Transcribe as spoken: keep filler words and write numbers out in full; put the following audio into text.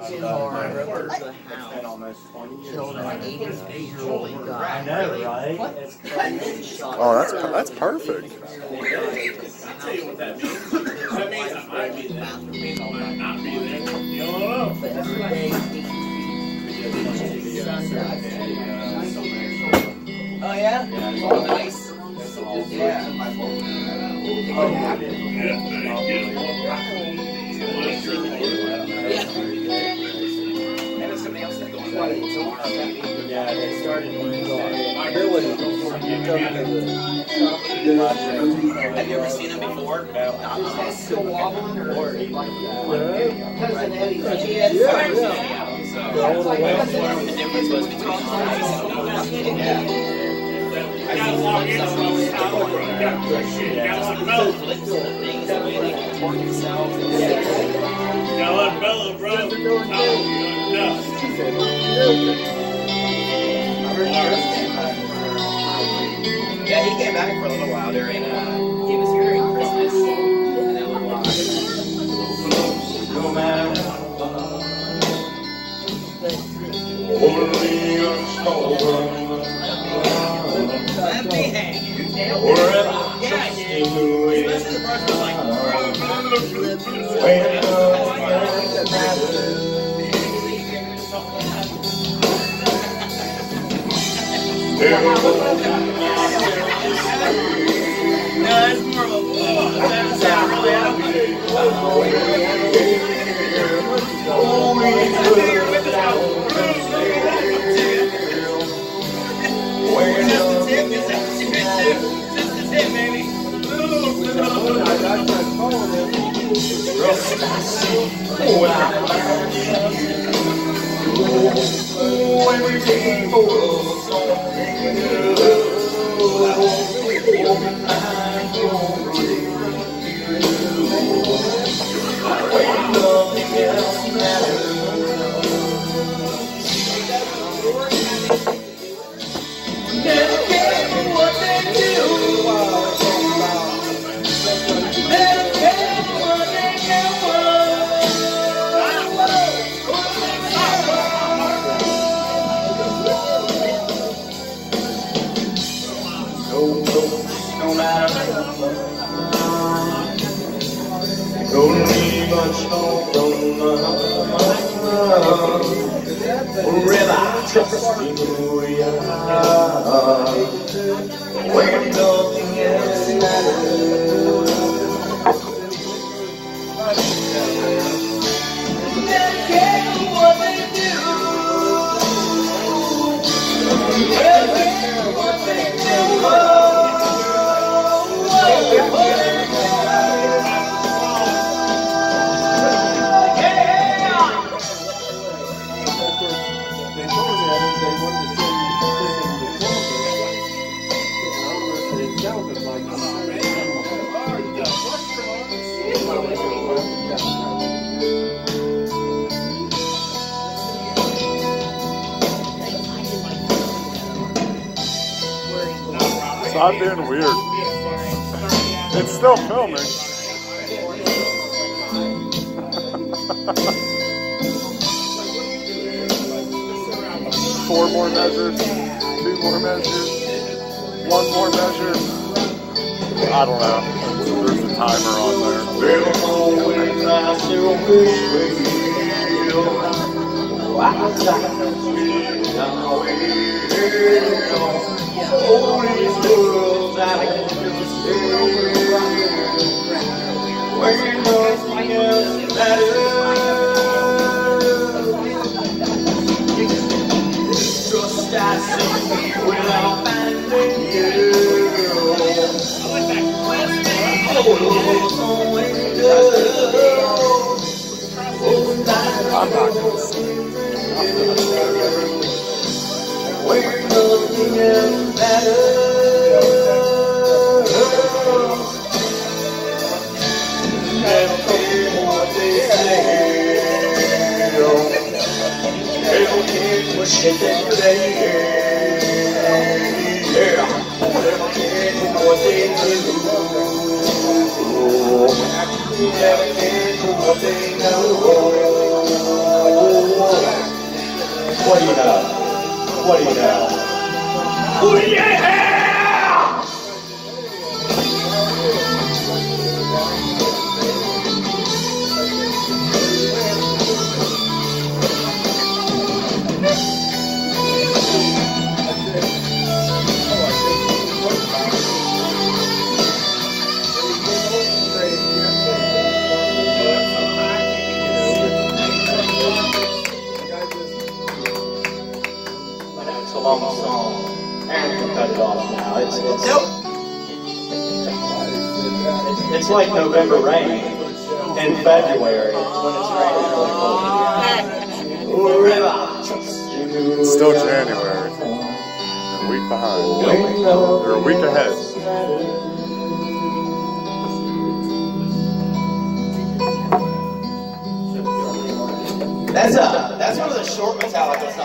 in hard, broke into the house, killed an eighty-eight-year-old guy. I know, right? Oh, that's that's perfect. I'll tell you what that means. That means I might be there. It means I might not be there. You don't know. But every day, oh yeah? Oh, nice. Yeah. And if somebody else is going tomorrow, Yeah, they started Wednesday. Really? have you ever seen him before? Is that still wobbling or? Cousin Eddie's. Yeah, So, yeah. whatever the difference was between ice and yeah. You gotta log into those tower. You got shit. You gotta let Bella. Flicks and the things the way they can torque themselves. You gotta let Bella, bro. Oh, you're nuts. Yeah, he came back for a little while during, uh, he was here during Christmas. And then we'll watch. No matter. Let me hang you. Yeah, yeah. Especially the part that's like, no, it's more of a whoa. That's not really out of it. I knew you were with us. Just the tip, just the tip, just the tip, baby. Don't need much longer. Forever trusting who we are. When nothing else matters. Never care what they do. Never care what they do. Stop being weird. It's still filming. Four more measures, two more measures, one more measure. I don't know. There's a timer on there. I'm not gonna sing. Where nothing else matters. Never care what they say. Never care what shit they say. Yeah. Never care what they do. Never care what they know. What do you know? Oh yeah! It's a long song. Aaron can cut it off now. It's it's Nope. it's, it's like November rain in February when it's raining really cold. It's still January. A week behind. Or a week ahead. That's a that's one of the short Metallica songs.